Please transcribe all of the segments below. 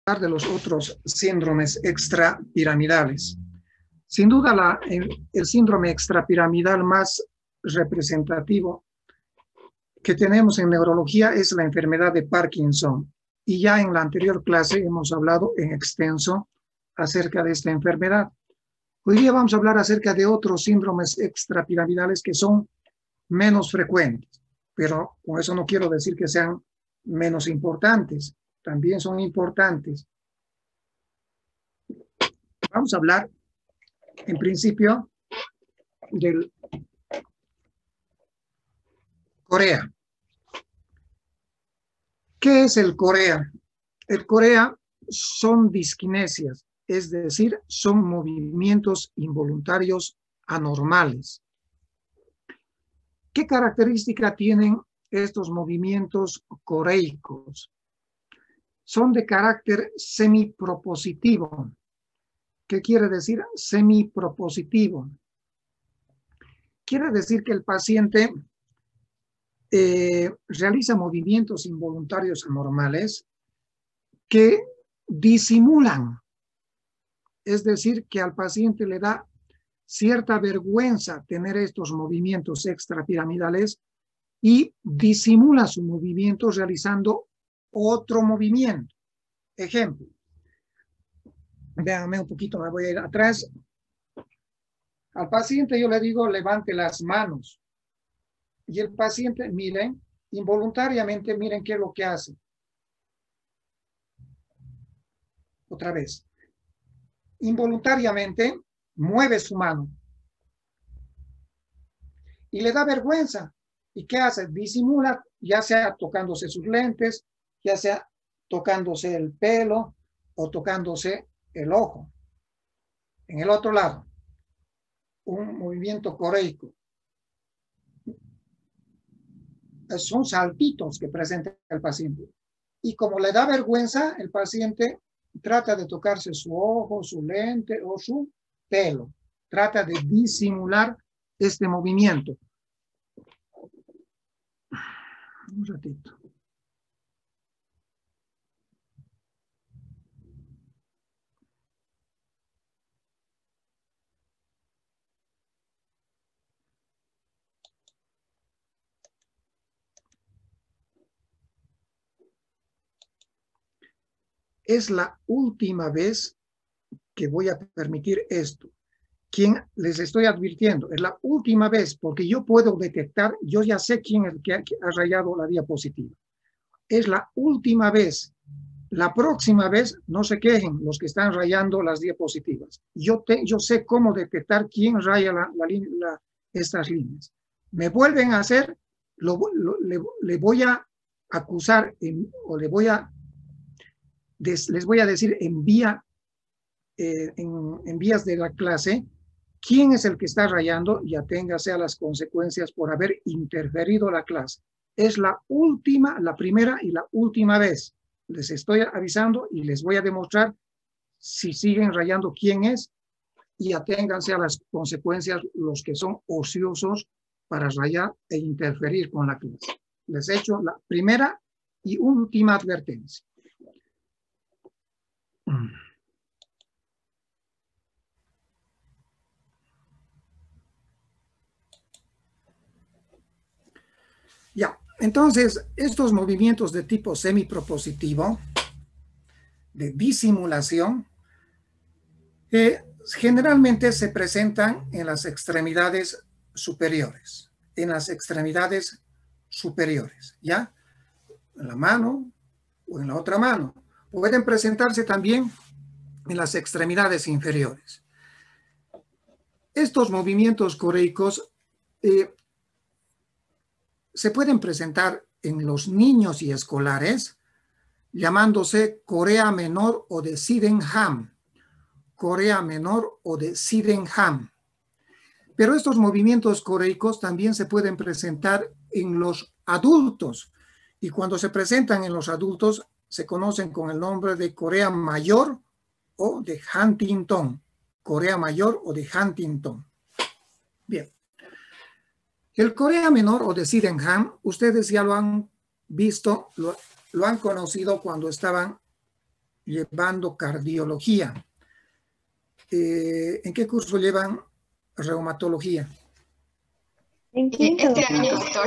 de los otros síndromes extrapiramidales. Sin duda, el síndrome extrapiramidal más representativo que tenemos en neurología es la enfermedad de Parkinson. Y ya en la anterior clase hemos hablado en extenso acerca de esta enfermedad. Hoy día vamos a hablar acerca de otros síndromes extrapiramidales que son menos frecuentes, pero con eso no quiero decir que sean menos importantes, también son importantes. Vamos a hablar, en principio, del corea. ¿Qué es el corea? El corea son disquinesias, es decir, son movimientos involuntarios anormales. ¿Qué característica tienen estos movimientos coreicos? Son de carácter semipropositivo. ¿Qué quiere decir semipropositivo? Quiere decir que el paciente realiza movimientos involuntarios anormales que disimulan. Es decir, que al paciente le da cierta vergüenza tener estos movimientos extrapiramidales y disimula su movimiento realizando otro movimiento. Ejemplo. Véanme un poquito, me voy a ir atrás. Al paciente yo le digo, levante las manos. Y el paciente, miren, involuntariamente, miren qué es lo que hace. Otra vez. Involuntariamente mueve su mano. Y le da vergüenza. ¿Y qué hace? Disimula, ya sea tocándose sus lentes, ya sea tocándose el pelo o tocándose el ojo. En el otro lado, un movimiento coreico. Son saltitos que presenta el paciente. Y como le da vergüenza, el paciente trata de tocarse su ojo, su lente o su pelo. Trata de disimular este movimiento. Un ratito. Es la última vez que voy a permitir esto. ¿Quién les estoy advirtiendo? Es la última vez porque yo puedo detectar, yo ya sé quién es el que ha rayado la diapositiva. Es la última vez. La próxima vez no se quejen los que están rayando las diapositivas. Yo sé cómo detectar quién raya estas líneas. Me vuelven a hacer, le voy a acusar o les voy a decir en vías de la clase quién es el que está rayando y aténgase a las consecuencias por haber interferido la clase. Es la última, la primera y la última vez. Les estoy avisando y les voy a demostrar si siguen rayando quién es y aténganse a las consecuencias los que son ociosos para rayar e interferir con la clase. Les he hecho la primera y última advertencia. Ya, entonces, estos movimientos de tipo semipropositivo, de disimulación, generalmente se presentan en las extremidades superiores. En las extremidades superiores, ¿ya? En la mano o en la otra mano. Pueden presentarse también en las extremidades inferiores. Estos movimientos coreicos se pueden presentar en los niños y escolares llamándose corea menor o de Sydenham. Corea menor o de Sydenham. Pero estos movimientos coreicos también se pueden presentar en los adultos. Y cuando se presentan en los adultos se conocen con el nombre de corea mayor o de Huntington. Corea mayor o de Huntington. Bien. El corea menor o de Sydenham, ustedes ya lo han visto, lo han conocido cuando estaban llevando cardiología. ¿En qué curso llevan reumatología? En quinto. Este año, doctor.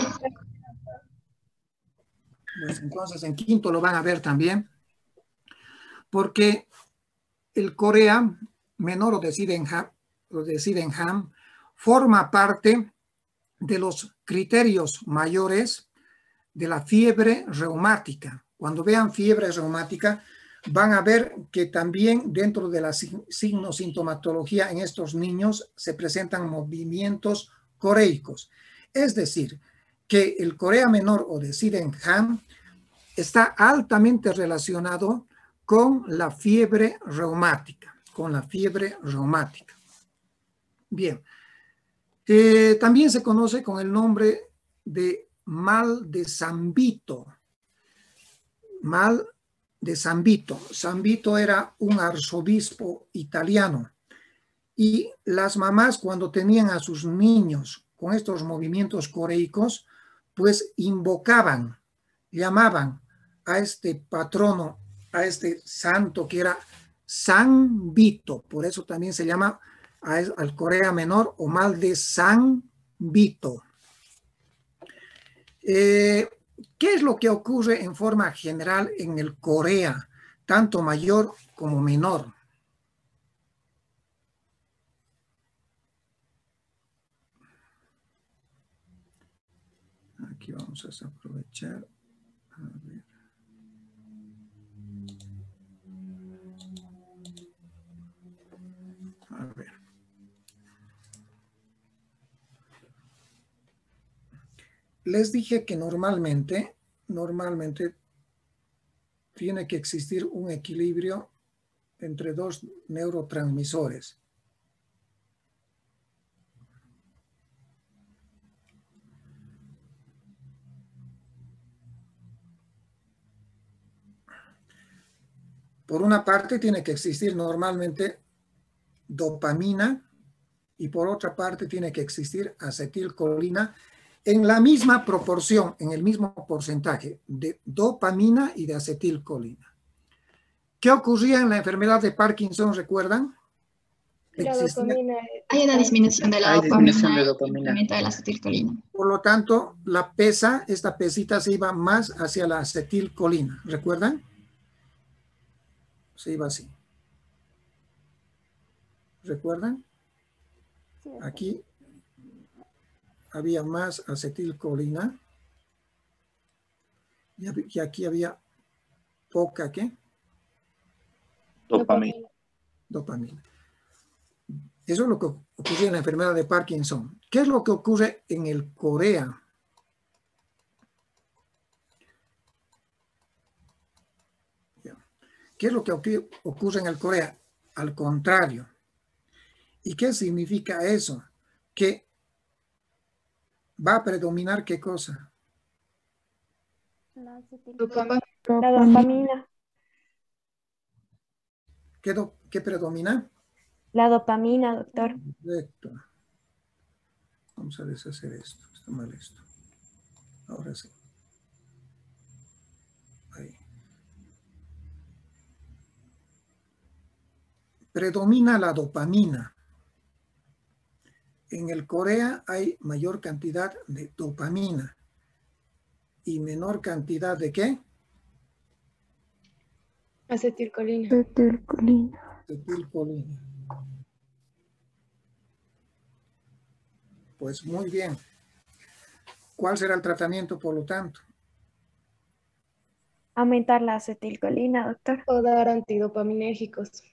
Pues entonces en quinto lo van a ver también, porque el corea menor o de Sydenham forma parte de los criterios mayores de la fiebre reumática. Cuando vean fiebre reumática, van a ver que también dentro de la signosintomatología en estos niños se presentan movimientos coreicos. Es decir, que el corea menor o de Sydenham está altamente relacionado con la fiebre reumática, Bien. También se conoce con el nombre de mal de San Vito. Mal de San Vito. San Vito era un arzobispo italiano y las mamás cuando tenían a sus niños con estos movimientos coreicos, pues invocaban, llamaban a este patrono, a este santo que era San Vito. Por eso también se llama al corea menor o mal de San Vito. ¿Qué es lo que ocurre en forma general en el corea, tanto mayor como menor? Aquí vamos a aprovechar. A ver. A ver. Les dije que normalmente tiene que existir un equilibrio entre dos neurotransmisores. Por una parte tiene que existir normalmente dopamina y por otra parte tiene que existir acetilcolina en la misma proporción, en el mismo porcentaje de dopamina y de acetilcolina. ¿Qué ocurría en la enfermedad de Parkinson, recuerdan? La dopamina. Hay una disminución de la dopamina y incremento de la acetilcolina. Por lo tanto, esta pesita se iba más hacia la acetilcolina, ¿recuerdan? Se iba así. ¿Recuerdan? Sí. Aquí había más acetilcolina y aquí había poca, ¿qué? Dopamina. Dopamina. Eso es lo que ocurre en la enfermedad de Parkinson. ¿Qué es lo que ocurre en el corea? ¿Qué es lo que ocurre en el corea? Al contrario. ¿Y qué significa eso? Que va a predominar ¿qué cosa? La dopamina. ¿Qué predomina? La dopamina, doctor. Correcto. Vamos a deshacer esto. Está mal esto. Ahora sí. Ahí. Predomina la dopamina. En el corea hay mayor cantidad de dopamina y menor cantidad de ¿qué? Acetilcolina. Acetilcolina. Pues muy bien. ¿Cuál será el tratamiento, por lo tanto? Aumentar la acetilcolina, doctor. O dar antidopaminérgicos.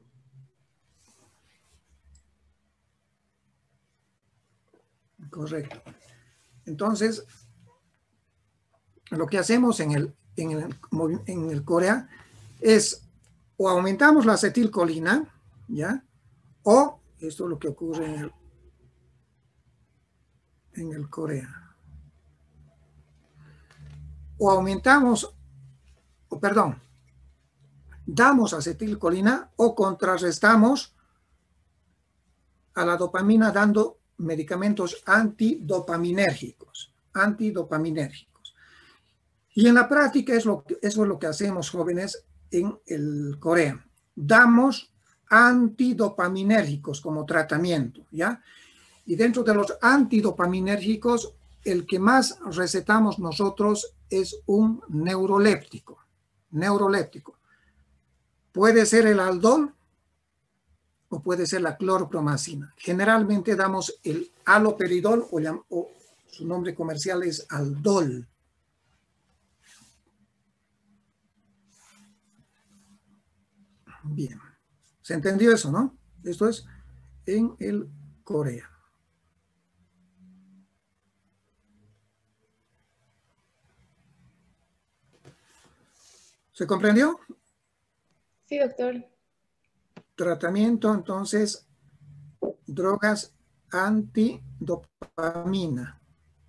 Correcto. Entonces, lo que hacemos en el corea es o aumentamos la acetilcolina, ¿ya? O, esto es lo que ocurre en el corea. O aumentamos, damos acetilcolina o contrarrestamos a la dopamina dando medicamentos antidopaminérgicos. Y en la práctica eso es lo que hacemos, jóvenes, en el Corea. Damos antidopaminérgicos como tratamiento, ¿ya? Y dentro de los antidopaminérgicos, el que más recetamos nosotros es un neuroléptico. Neuroléptico. Puede ser el aldol o puede ser la clorpromacina. Generalmente damos el haloperidol o su nombre comercial es aldol. Bien. ¿Se entendió eso, no? Esto es en el Corea. ¿Se comprendió? Sí, doctor. Tratamiento, entonces, drogas antidopamina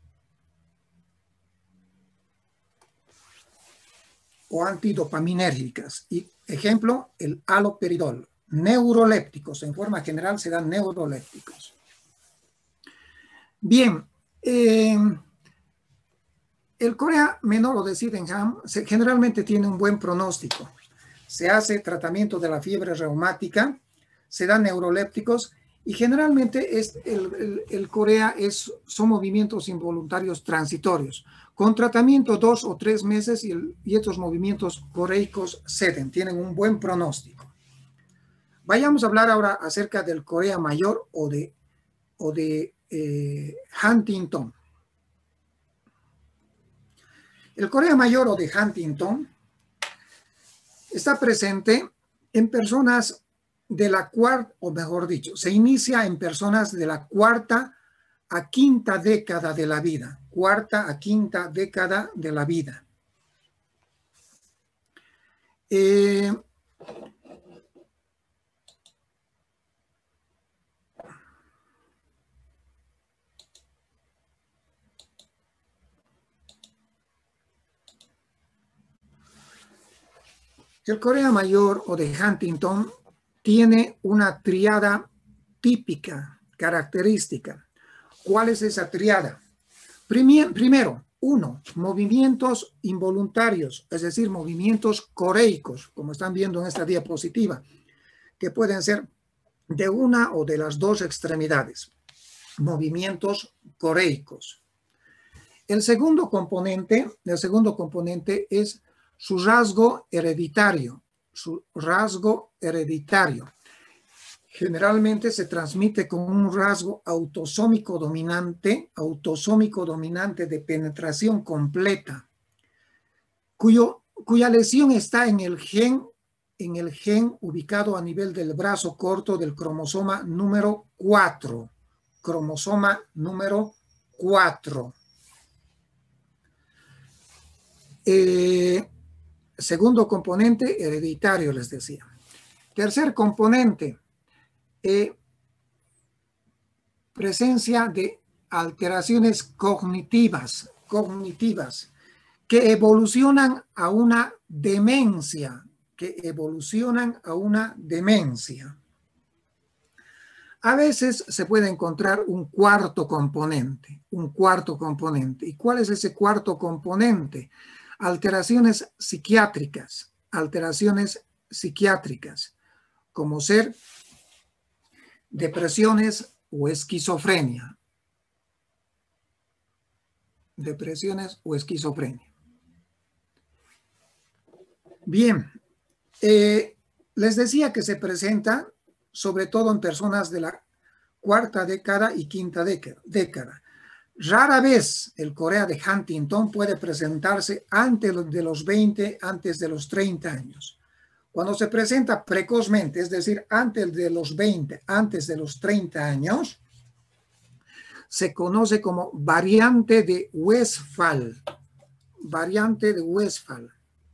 o antidopaminérgicas. Y ejemplo, el haloperidol. Neurolépticos, en forma general se dan neurolépticos. Bien, el Corea menor o de Sydenham generalmente tiene un buen pronóstico. Se hace tratamiento de la fiebre reumática, se dan neurolépticos y generalmente el Corea son movimientos involuntarios transitorios. Con tratamiento 2 o 3 meses y estos movimientos coreicos ceden, tienen un buen pronóstico. Vayamos a hablar ahora acerca del Corea mayor o de Huntington. El Corea mayor o de Huntington está presente en personas de la cuarta, o mejor dicho, se inicia en personas de la cuarta a quinta década de la vida. Cuarta a quinta década de la vida. El Corea mayor o de Huntington tiene una triada típica, característica. ¿Cuál es esa triada? Primero, 1, movimientos involuntarios, es decir, movimientos coreicos, como están viendo en esta diapositiva, que pueden ser de una o de las dos extremidades. Movimientos coreicos. El segundo componente es su rasgo hereditario. Su rasgo hereditario. Generalmente se transmite con un rasgo autosómico dominante de penetración completa, cuya lesión está en el gen ubicado a nivel del brazo corto del cromosoma número 4. Cromosoma número 4. Segundo componente, hereditario, les decía. Tercer componente, presencia de alteraciones cognitivas que evolucionan a una demencia, A veces se puede encontrar un cuarto componente. ¿Y cuál es ese cuarto componente? Alteraciones psiquiátricas, como ser depresiones o esquizofrenia. Bien, les decía que se presenta sobre todo en personas de la cuarta década y quinta década. Rara vez el Corea de Huntington puede presentarse antes de los 20, antes de los 30 años. Cuando se presenta precozmente, es decir, antes de los 20, antes de los 30 años, se conoce como variante de Westphal. Variante de Westphal.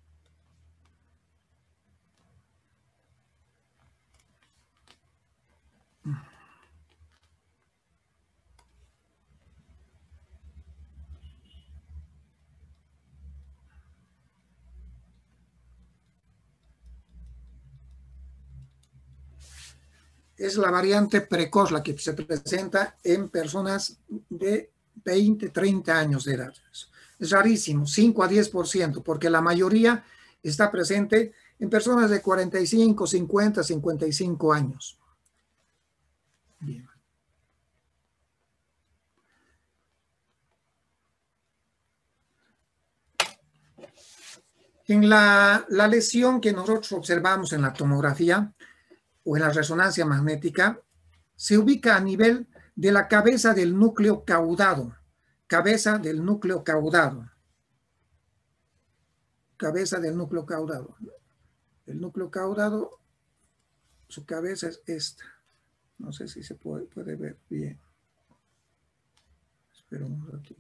Es la variante precoz, la que se presenta en personas de 20, 30 años de edad. Es rarísimo, 5 a 10%, porque la mayoría está presente en personas de 45, 50, 55 años. Bien. En la lesión que nosotros observamos en la tomografía o en la resonancia magnética, se ubica a nivel de la cabeza del núcleo caudado. Cabeza del núcleo caudado. Cabeza del núcleo caudado. El núcleo caudado, su cabeza es esta. No sé si se puede ver bien. Espera un ratito.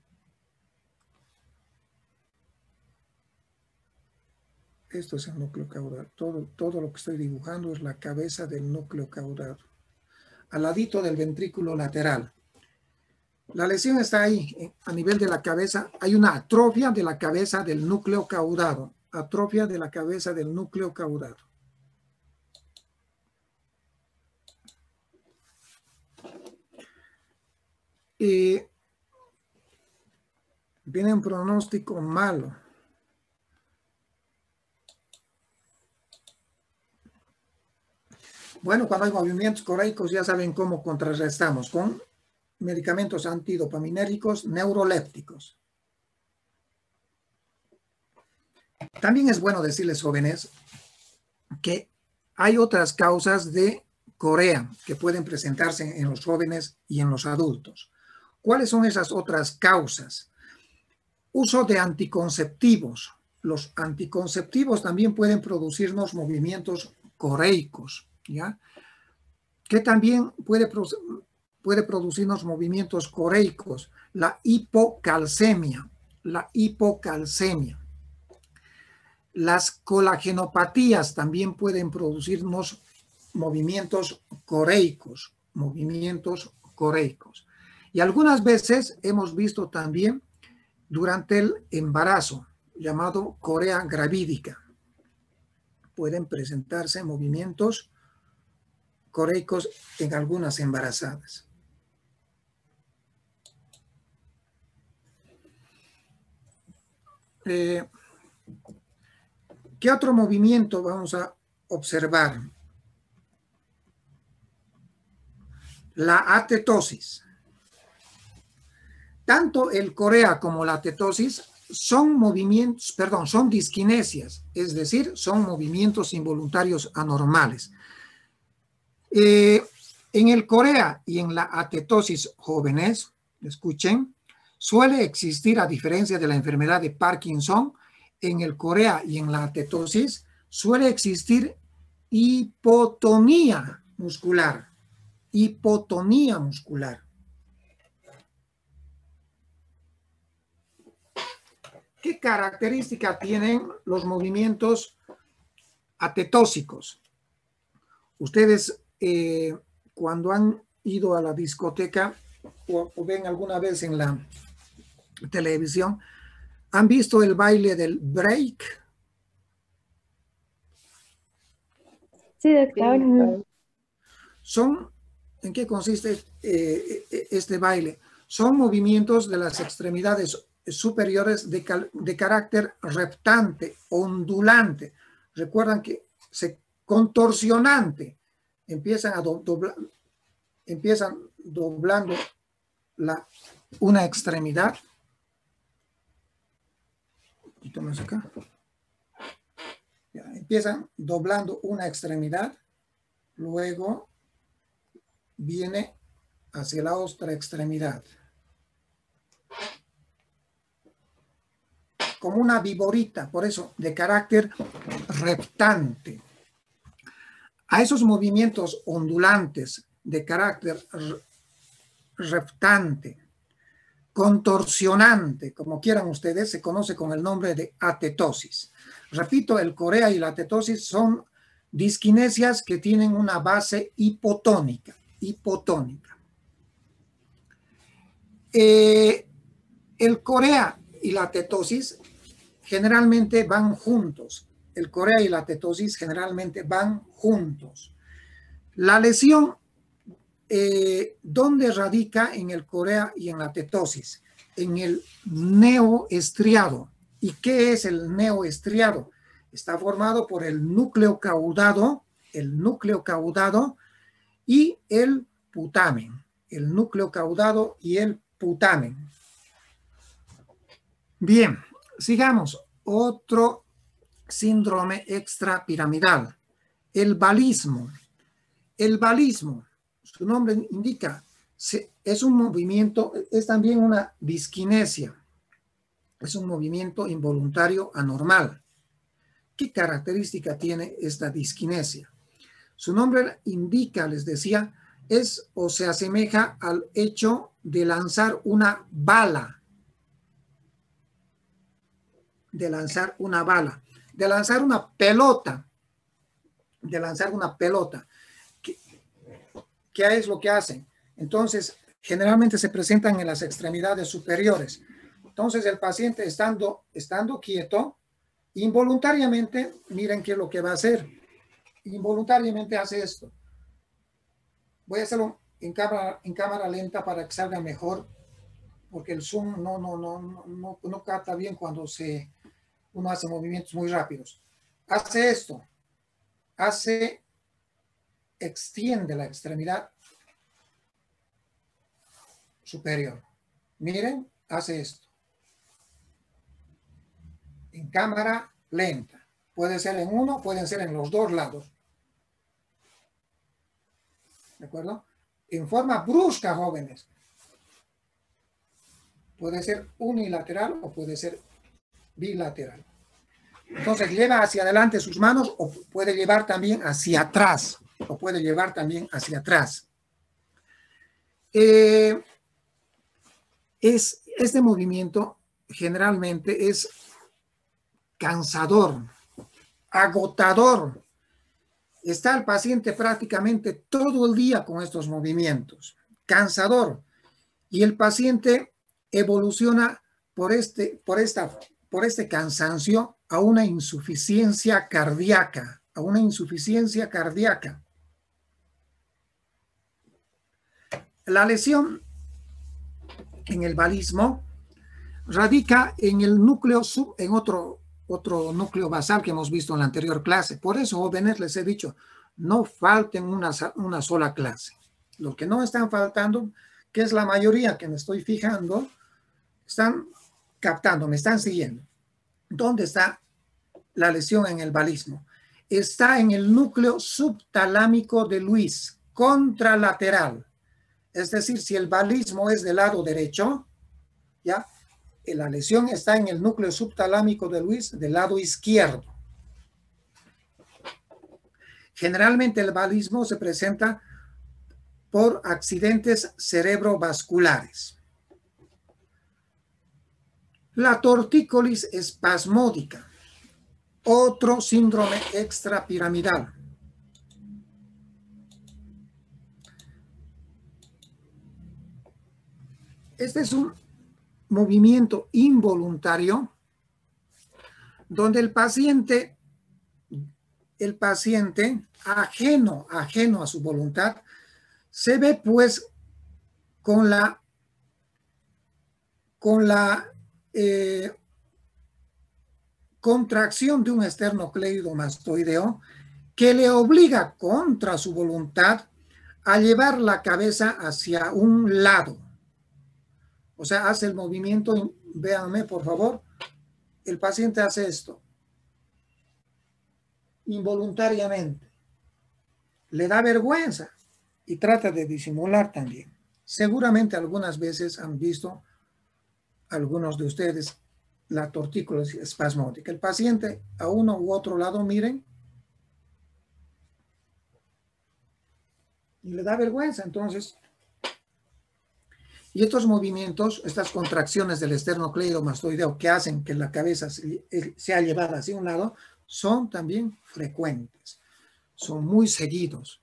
Esto es el núcleo caudal. Todo lo que estoy dibujando es la cabeza del núcleo caudal. Al ladito del ventrículo lateral. La lesión está ahí, a nivel de la cabeza. Hay una atrofia de la cabeza del núcleo caudado. Atrofia de la cabeza del núcleo caudado. Y viene un pronóstico malo. Bueno, cuando hay movimientos coreicos ya saben cómo contrarrestamos con medicamentos antidopaminérgicos neurolépticos. También es bueno decirles, jóvenes, que hay otras causas de corea que pueden presentarse en los jóvenes y en los adultos. ¿Cuáles son esas otras causas? Uso de anticonceptivos. Los anticonceptivos también pueden producirnos movimientos coreicos, ¿ya? Que también puede producirnos movimientos coreicos. La hipocalcemia. La hipocalcemia. Las colagenopatías también pueden producirnos movimientos coreicos. Movimientos coreicos. Y algunas veces hemos visto también durante el embarazo, llamado corea gravídica. Pueden presentarse movimientos coreicos en algunas embarazadas. ¿Qué otro movimiento vamos a observar? La atetosis. Tanto el corea como la atetosis son movimientos, perdón, son disquinesias, es decir, son movimientos involuntarios anormales. En el corea y en la atetosis jóvenes, escuchen, suele existir, a diferencia de la enfermedad de Parkinson, en el corea y en la atetosis suele existir hipotonía muscular. Hipotonía muscular. ¿Qué característica tienen los movimientos atetósicos? Ustedes cuando han ido a la discoteca o ven alguna vez en la televisión, ¿han visto el baile del break? Sí, doctor. ¿En qué consiste este baile? Son movimientos de las extremidades superiores de carácter reptante, ondulante. Recuerdan que contorsionante. Empiezan doblando una extremidad. Un poquito más acá. Ya, empiezan doblando una extremidad, luego viene hacia la otra extremidad. Como una viborita, por eso de carácter reptante. A esos movimientos ondulantes de carácter reptante, contorsionante, como quieran ustedes, se conoce con el nombre de atetosis. Repito, el corea y la atetosis son disquinesias que tienen una base hipotónica. El corea y la atetosis generalmente van juntos. El corea y la atetosis generalmente van juntos. La lesión, ¿dónde radica en el corea y en la atetosis? En el neoestriado. ¿Y qué es el neoestriado? Está formado por el núcleo caudado y el putamen. El núcleo caudado y el putamen. Bien, sigamos. Otro síndrome extrapiramidal. El balismo. El balismo, su nombre indica, es un movimiento, es también una disquinesia. Es un movimiento involuntario anormal. ¿Qué característica tiene esta disquinesia? Su nombre indica, les decía, es o se asemeja al hecho de lanzar una bala. De lanzar una bala. De lanzar una pelota. De lanzar una pelota. ¿Qué es lo que hacen? Entonces, generalmente se presentan en las extremidades superiores. Entonces, el paciente estando quieto, involuntariamente, miren qué es lo que va a hacer. Involuntariamente hace esto. Voy a hacerlo en cámara lenta para que salga mejor, porque el zoom no capta bien cuando uno hace movimientos muy rápidos. Hace esto. Extiende la extremidad superior. Miren, hace esto. En cámara lenta. Puede ser en uno, pueden ser en los dos lados. ¿De acuerdo? En forma brusca, jóvenes. Puede ser unilateral o puede ser bilateral. Entonces lleva hacia adelante sus manos o puede llevar también hacia atrás. Este movimiento generalmente es cansador, agotador. Está el paciente prácticamente todo el día con estos movimientos, cansador. Y el paciente evoluciona por este cansancio a una insuficiencia cardíaca, La lesión en el balismo radica en el núcleo en otro núcleo basal que hemos visto en la anterior clase. Por eso, jóvenes, les he dicho, no falten una sola clase. Lo que no están faltando, que es la mayoría que me estoy fijando, están captando, me están siguiendo. ¿Dónde está la lesión en el balismo? Está en el núcleo subtalámico de Luis, contralateral. Es decir, si el balismo es del lado derecho, ¿ya? La lesión está en el núcleo subtalámico de Luis del lado izquierdo. Generalmente el balismo se presenta por accidentes cerebrovasculares. La tortícolis espasmódica, otro síndrome extrapiramidal. Este es un movimiento involuntario donde el paciente ajeno a su voluntad se ve pues con la contracción de un esternocleidomastoideo que le obliga contra su voluntad a llevar la cabeza hacia un lado. O sea, hace el movimiento, véanme por favor, el paciente hace esto, involuntariamente. Le da vergüenza y trata de disimular también. Seguramente algunas veces han visto, algunos de ustedes, la tortícolis espasmódica. El paciente a uno u otro lado, miren, y le da vergüenza, entonces. Y estos movimientos, estas contracciones del esternocleidomastoideo que hacen que la cabeza sea llevada hacia un lado, son también frecuentes, son muy seguidos.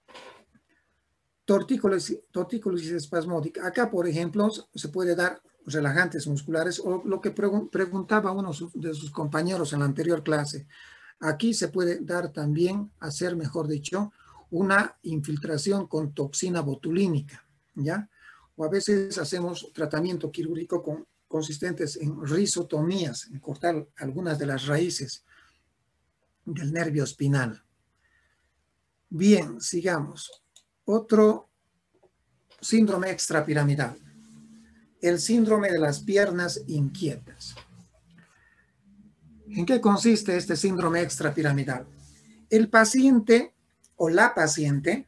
Tortícolis espasmódica. Acá, por ejemplo, se puede dar relajantes musculares o lo que preguntaba uno de sus compañeros en la anterior clase. Aquí se puede dar también, hacer mejor dicho, una infiltración con toxina botulínica, ¿ya? O a veces hacemos tratamiento quirúrgico consistentes en rizotomías, en cortar algunas de las raíces del nervio espinal. Bien, sigamos. Otro síndrome extrapiramidal. El síndrome de las piernas inquietas. ¿En qué consiste este síndrome extrapiramidal? El paciente o la paciente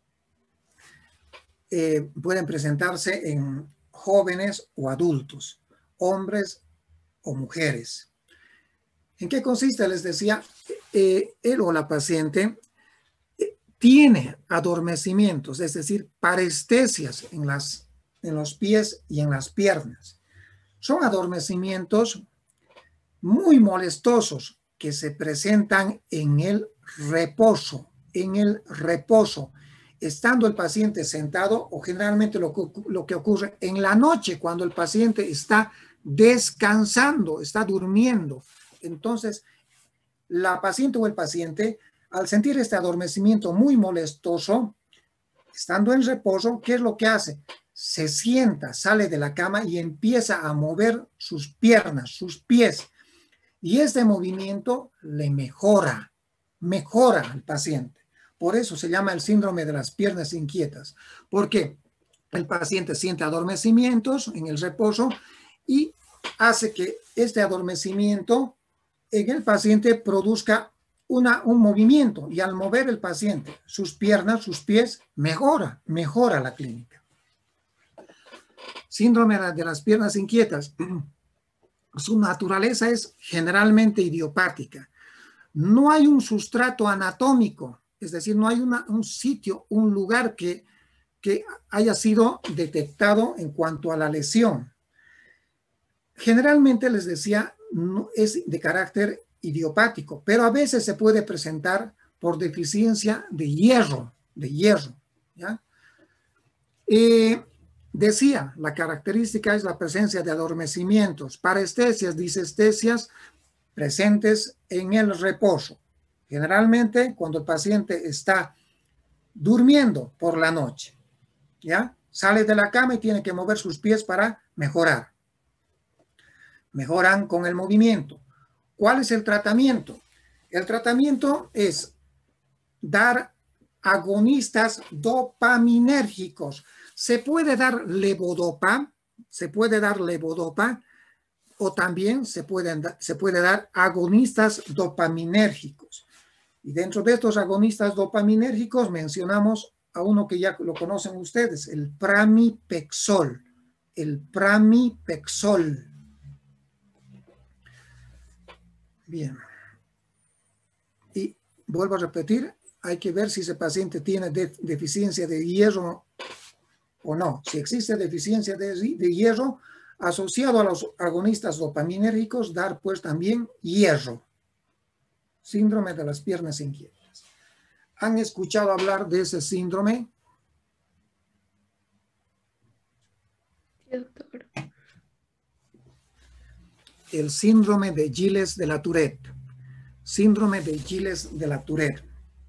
pueden presentarse en jóvenes o adultos, hombres o mujeres. ¿En qué consiste? Les decía, él o la paciente tiene adormecimientos, es decir, parestesias en los pies y en las piernas. Son adormecimientos muy molestosos que se presentan en el reposo, estando el paciente sentado o generalmente lo que ocurre en la noche cuando el paciente está descansando, está durmiendo. Entonces, la paciente o el paciente, al sentir este adormecimiento muy molestoso, estando en reposo, ¿qué es lo que hace? Se sienta, sale de la cama y empieza a mover sus piernas, sus pies. Y este movimiento le mejora al paciente. Por eso se llama el síndrome de las piernas inquietas, porque el paciente siente adormecimientos en el reposo y hace que este adormecimiento en el paciente produzca un movimiento, y al mover el paciente sus piernas, sus pies, mejora la clínica. Síndrome de las piernas inquietas. Su naturaleza es generalmente idiopática. No hay un sustrato anatómico, es decir, no hay un sitio, un lugar que haya sido detectado en cuanto a la lesión. Generalmente, les decía, no es de carácter idiopático, pero a veces se puede presentar por deficiencia de hierro, ¿ya? Decía, la característica es la presencia de adormecimientos, parestesias, disestesias presentes en el reposo. Generalmente cuando el paciente está durmiendo por la noche, ¿ya? Sale de la cama y tiene que mover sus pies para mejorar. Mejoran con el movimiento. ¿Cuál es el tratamiento? El tratamiento es dar agonistas dopaminérgicos. Se puede dar levodopa, o también se puede dar agonistas dopaminérgicos. Y dentro de estos agonistas dopaminérgicos mencionamos a uno que ya lo conocen ustedes, el pramipexol. Bien. Y vuelvo a repetir, hay que ver si ese paciente tiene deficiencia de hierro o no. Si existe deficiencia de hierro, asociado a los agonistas dopaminérgicos, dar pues también hierro. Síndrome de las piernas inquietas. ¿Han escuchado hablar de ese síndrome? Sí, doctor. El síndrome de Gilles de la Tourette. Síndrome de Gilles de la Tourette.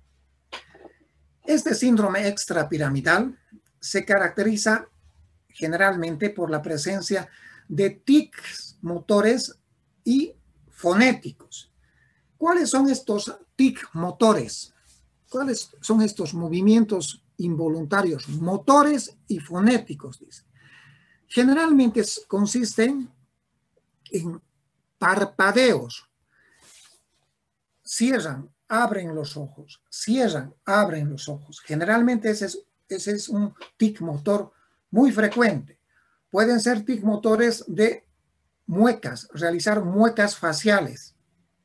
Este síndrome extrapiramidal se caracteriza generalmente por la presencia de tics motores y fonéticos. ¿Cuáles son estos tics motores? ¿Cuáles son estos movimientos involuntarios motores y fonéticos? Dice. Generalmente consisten en parpadeos. Cierran, abren los ojos, cierran, abren los ojos. Generalmente ese es un tic motor muy frecuente. Pueden ser tic motores de muecas, realizar muecas faciales.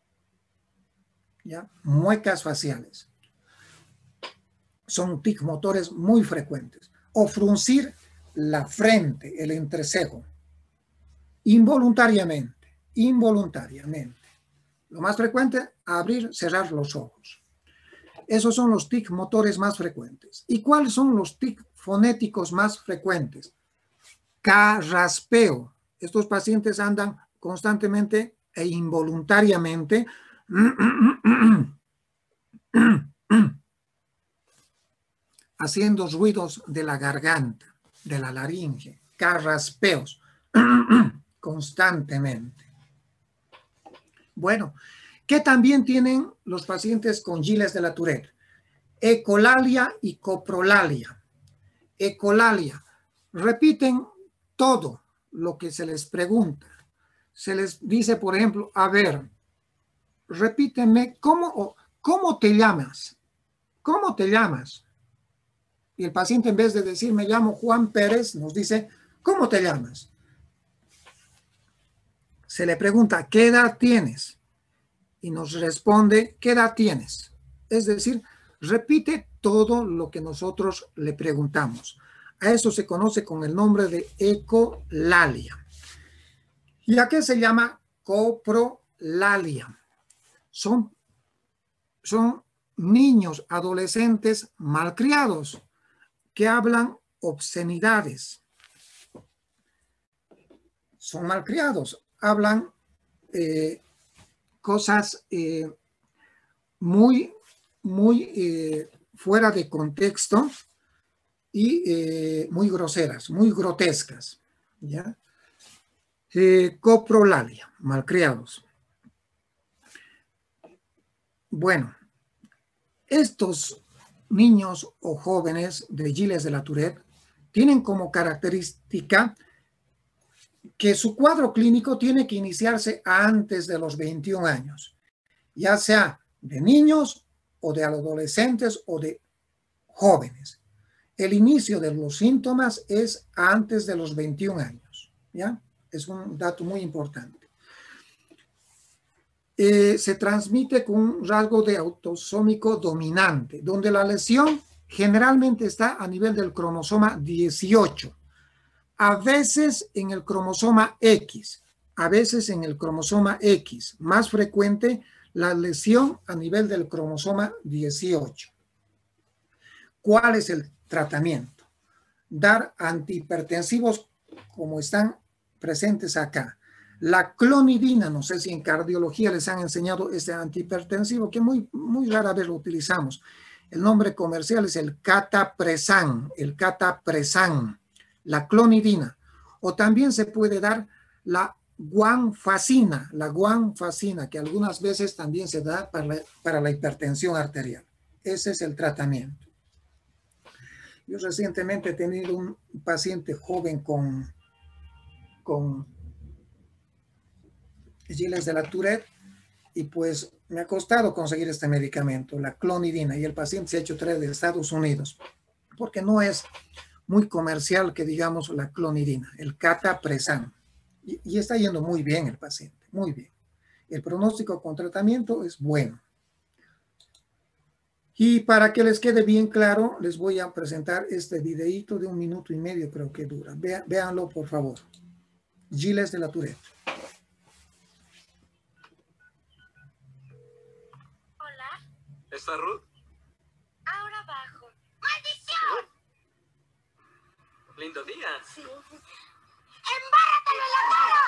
¿Ya? Muecas faciales. Son tic motores muy frecuentes. O fruncir la frente, el entrecejo. Involuntariamente. Lo más frecuente, abrir, cerrar los ojos. Esos son los tic motores más frecuentes. ¿Y cuáles son los tic fonéticos más frecuentes? Carraspeo. Estos pacientes andan constantemente e involuntariamente haciendo ruidos de la garganta, de la laringe, carraspeos constantemente. Bueno, que también tienen los pacientes con Gilles de la Tourette. Ecolalia y coprolalia. Ecolalia. Repiten todo lo que se les pregunta. Se les dice, por ejemplo, a ver, repíteme, ¿cómo te llamas? ¿Cómo te llamas? Y el paciente, en vez de decir, me llamo Juan Pérez, nos dice, ¿cómo te llamas? Se le pregunta, ¿qué edad tienes? Y nos responde, ¿qué edad tienes? Es decir, repite todo lo que nosotros le preguntamos. A eso se conoce con el nombre de ecolalia. ¿Y a qué se llama coprolalia? Son niños, adolescentes malcriados que hablan obscenidades. Son malcriados, hablan cosas muy fuera de contexto y muy groseras, muy grotescas, ¿ya? Coprolalia, malcriados. Bueno, estos niños o jóvenes de Gilles de la Tourette tienen como característica que su cuadro clínico tiene que iniciarse antes de los 21 años, ya sea de niños o de adolescentes o de jóvenes. El inicio de los síntomas es antes de los 21 años, ¿ya? Es un dato muy importante. Se transmite con un rasgo de autosómico dominante, donde la lesión generalmente está a nivel del cromosoma 18, a veces en el cromosoma X, a veces en el cromosoma X, más frecuente la lesión a nivel del cromosoma 18. ¿Cuál es el tratamiento? Dar antihipertensivos como están presentes acá. La clonidina, no sé si en cardiología les han enseñado este antihipertensivo, que muy rara vez lo utilizamos. El nombre comercial es el catapresan, la clonidina. O también se puede dar la guanfacina, que algunas veces también se da para la hipertensión arterial. Ese es el tratamiento. Yo recientemente he tenido un paciente joven con Gilles de la Tourette y pues me ha costado conseguir este medicamento, la clonidina, y el paciente se ha hecho traer de Estados Unidos porque no es muy comercial que digamos la clonidina, el catapresan, y está yendo muy bien el paciente, muy bien. El pronóstico con tratamiento es bueno. Y para que les quede bien claro, les voy a presentar este videíto de 1 minuto y medio, creo que dura. Véanlo, por favor. Gilles de la Tourette. Hola. ¿Está Ruth? Ahora bajo. ¡Maldición! Lindo día. Sí. ¡Embárratelo en la cara!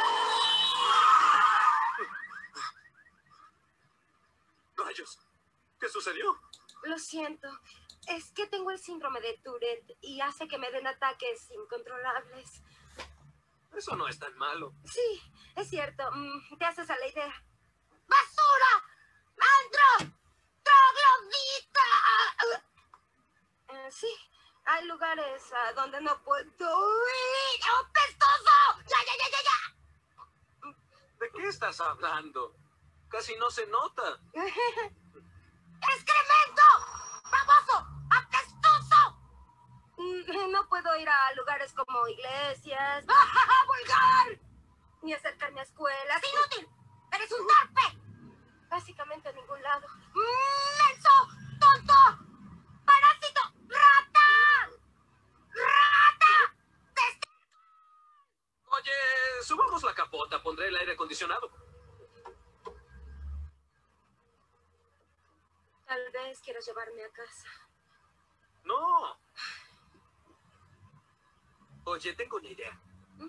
¡Rayos! ¿Qué sucedió? Lo siento. Es que tengo el síndrome de Tourette y hace que me den ataques incontrolables. Eso no es tan malo. Sí, es cierto. Te haces a la idea. ¡Basura! ¡Antro! ¡Troglodita! Sí, hay lugares a donde no puedo ir. ¡Oh, pestoso! ¡Ya! ¿De qué estás hablando? Casi no se nota. ¡Excremento! ¡Baboso! ¡Apestoso! No puedo ir a lugares como iglesias. ¡Vulgar! Ni acercarme a escuelas. ¡Inútil! ¡Eres un torpe! Básicamente a ningún lado. ¡Menso! ¡Tonto! ¡Parásito! ¡Rata! ¡Rata! Oye, subamos la capota. Pondré el aire acondicionado. Tal vez quieras llevarme a casa. No. Oye, tengo una idea.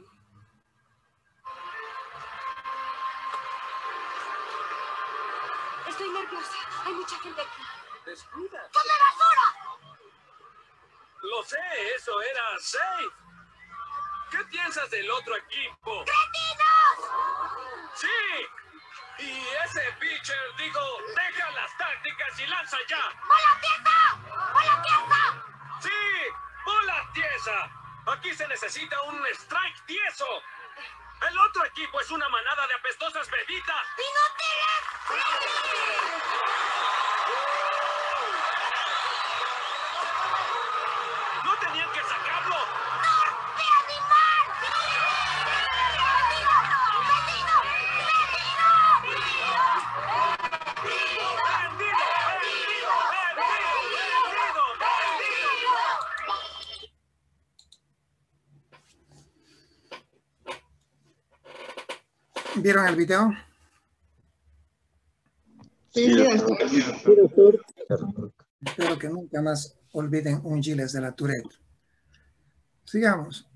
Estoy nerviosa. Hay mucha gente aquí. Descuida. ¡Come basura! Lo sé, eso era safe. ¿Qué piensas del otro equipo? ¡Cretinos! ¡Sí! Y ese pitcher, digo, deja las tácticas y lanza ya. ¡Bola tiesa! ¡Bola tiesa! ¡Sí! ¡Bola tiesa! Aquí se necesita un strike tieso. El otro equipo es una manada de apestosas bebitas. ¡Inútiles! ¡No tenían que sacarlo! ¡De animal! ¡Vendido! ¡Vendido! ¿Vieron el video? Sí, Espero que nunca más olviden un Gilles de la Tourette. Sigamos.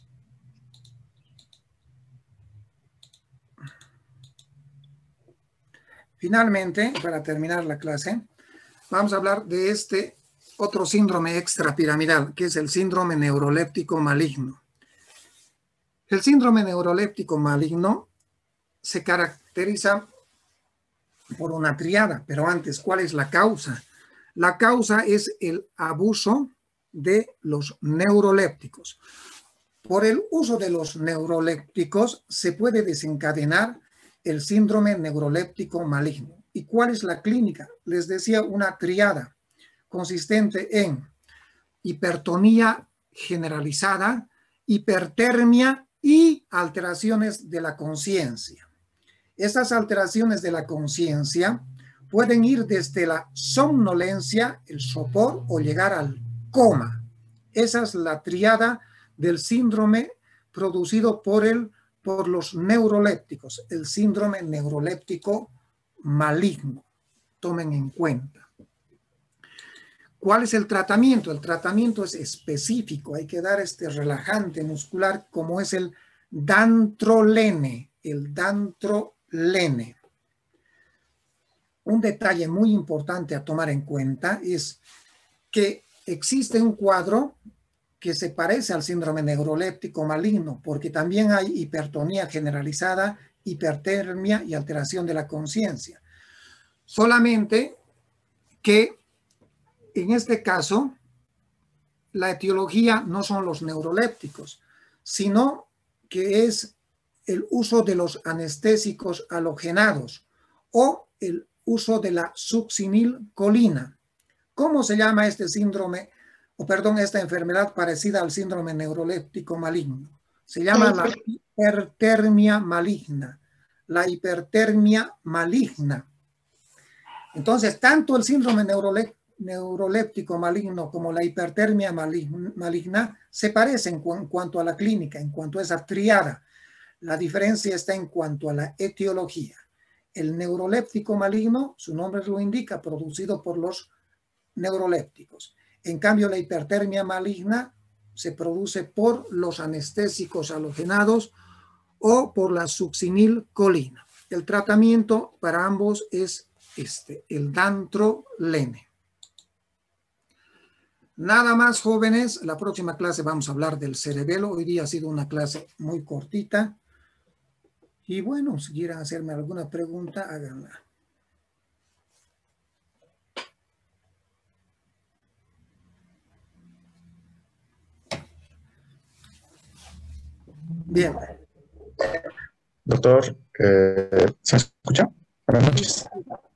Finalmente, para terminar la clase, vamos a hablar de este otro síndrome extrapiramidal, que es el síndrome neuroléptico maligno. El síndrome neuroléptico maligno se caracteriza por una triada, pero antes, ¿cuál es la causa? La causa es el abuso de los neurolépticos. Por el uso de los neurolépticos se puede desencadenar el síndrome neuroléptico maligno. ¿Y cuál es la clínica? Les decía, una triada consistente en hipertonía generalizada, hipertermia y alteraciones de la conciencia. Estas alteraciones de la conciencia pueden ir desde la somnolencia, el sopor o llegar al coma. Esa es la triada del síndrome producido por los neurolépticos, el síndrome neuroléptico maligno. Tomen en cuenta. ¿Cuál es el tratamiento? El tratamiento es específico. Hay que dar este relajante muscular como es el dantrolene. El dantrolene. Un detalle muy importante a tomar en cuenta es que existe un cuadro que se parece al síndrome neuroléptico maligno, porque también hay hipertonía generalizada, hipertermia y alteración de la conciencia. Solamente que en este caso, la etiología no son los neurolépticos, sino que es el uso de los anestésicos halogenados o el uso de la succinilcolina. ¿Cómo se llama este síndrome, esta enfermedad parecida al síndrome neuroléptico maligno? Se llama la hipertermia maligna. La hipertermia maligna. Entonces, tanto el síndrome neuroléptico maligno como la hipertermia maligna se parecen en cuanto a la clínica, en cuanto a esa triada. La diferencia está en cuanto a la etiología. El neuroléptico maligno, su nombre lo indica, producido por los neurolépticos. En cambio, la hipertermia maligna se produce por los anestésicos halogenados o por la succinilcolina. El tratamiento para ambos es el dantrolene. Nada más, jóvenes. La próxima clase vamos a hablar del cerebelo. Hoy día ha sido una clase muy cortita. Y bueno, si quieren hacerme alguna pregunta, háganla. Bien. Doctor, ¿se me escucha? Buenas noches.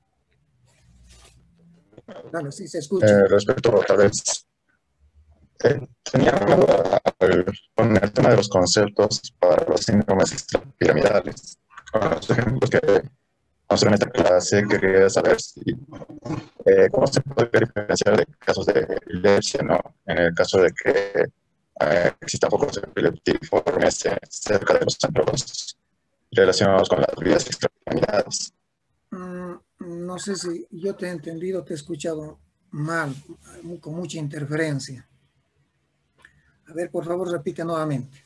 Claro, sí se escucha. Respecto, tal vez, tenía una duda con el tema de los conceptos para los síndromes extrapiramidales. Con los ejemplos que vamos a ver en esta clase, quería saber cómo se puede diferenciar de casos de epilepsia, ¿no? En el caso de que existan pocos epileptiformes cerca de los centros relacionados con las vías extrapiramidales. No sé si yo te he entendido, te he escuchado mal, con mucha interferencia. A ver, por favor, repite nuevamente.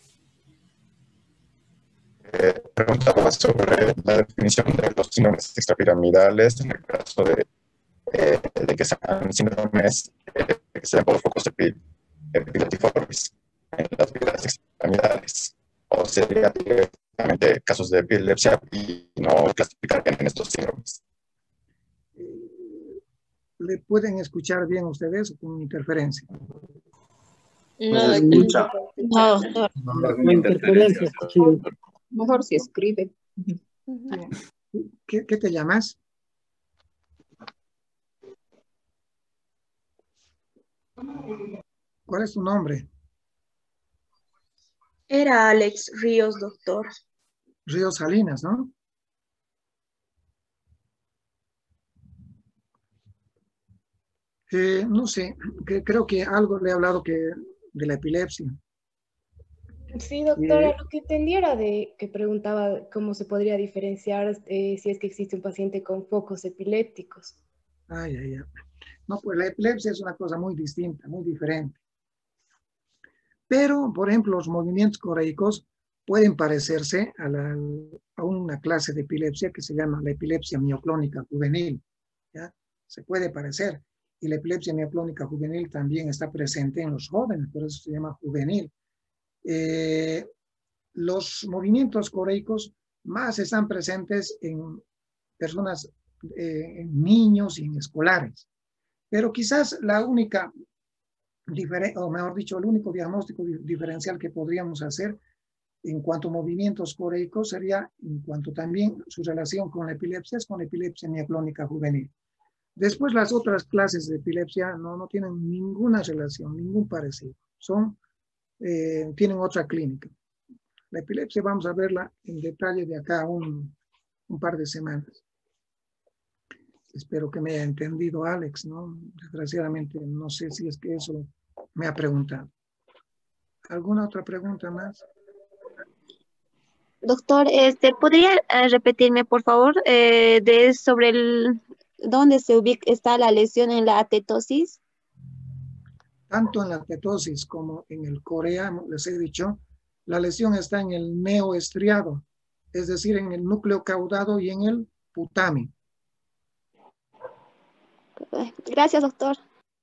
Preguntaba sobre la definición de los síndromes extrapiramidales en el caso de que sean síndromes que sean por focos epileptiformes en las vías extrapiramidales. O sería únicamente casos de epilepsia y no clasificar en estos síndromes. ¿Le pueden escuchar bien ustedes con interferencia? No, escucha. No, doctor. No interferencia. Mejor si escribe. ¿Qué te llamas? ¿Cuál es tu nombre? Era Alex Ríos, doctor. Ríos Salinas, ¿no? No sé, creo que algo le he hablado de la epilepsia. Sí, doctora, lo que entendiera de que preguntaba cómo se podría diferenciar si es que existe un paciente con focos epilépticos. Ay. No, pues la epilepsia es una cosa muy distinta, muy diferente. Pero, por ejemplo, los movimientos coreicos pueden parecerse a una clase de epilepsia que se llama la epilepsia mioclónica juvenil. ¿Ya? Se puede parecer. Y la epilepsia mioclónica juvenil también está presente en los jóvenes, por eso se llama juvenil. Los movimientos coreicos más están presentes en personas, en niños y en escolares. Pero quizás la única o mejor dicho, el único diagnóstico diferencial que podríamos hacer en cuanto a movimientos coreicos sería en cuanto también su relación con la epilepsia es con la epilepsia mioclónica juvenil. Después las otras clases de epilepsia no tienen ninguna relación, ningún parecido. Tienen otra clínica. La epilepsia vamos a verla en detalle de acá a un par de semanas. Espero que me haya entendido Alex, ¿no? Desgraciadamente no sé si es que eso me ha preguntado. ¿Alguna otra pregunta más? Doctor, ¿podría repetirme, por favor, sobre dónde está la lesión en la atetosis? Tanto en la atetosis como en el corea, les he dicho, la lesión está en el neoestriado, es decir, en el núcleo caudado y en el putamen. Gracias, doctor.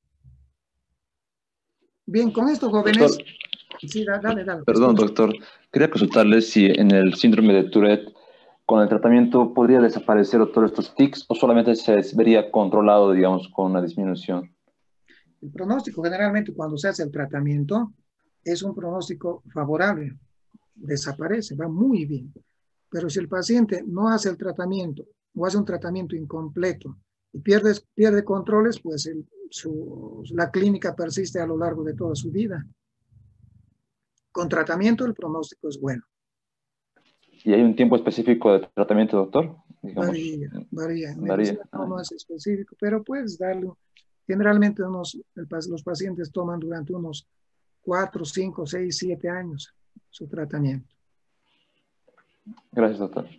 Bien, con esto, jóvenes. Doctor, sí, dale. Perdón, doctor. Quería consultarle si en el síndrome de Tourette, con el tratamiento, podría desaparecer todos estos tics o solamente se vería controlado, digamos, con una disminución. El pronóstico, generalmente, cuando se hace el tratamiento, es un pronóstico favorable. Desaparece, va muy bien. Pero si el paciente no hace el tratamiento o hace un tratamiento incompleto y pierde controles, pues la clínica persiste a lo largo de toda su vida. Con tratamiento el pronóstico es bueno. ¿Y hay un tiempo específico de tratamiento, doctor? Digamos, varía. Varía. No es específico, pero puedes darle. Generalmente los pacientes toman durante unos 4, 5, 6, 7 años su tratamiento. Gracias, doctor.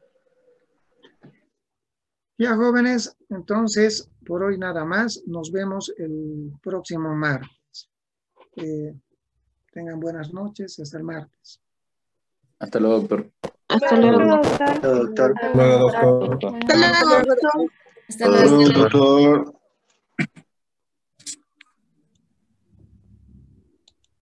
Ya, jóvenes, entonces, por hoy nada más. Nos vemos el próximo martes. Tengan buenas noches. Hasta el martes. Hasta luego, doctor. Hasta luego. Doctor. Hasta luego, doctor. Hasta luego, doctor. Hasta luego, doctor.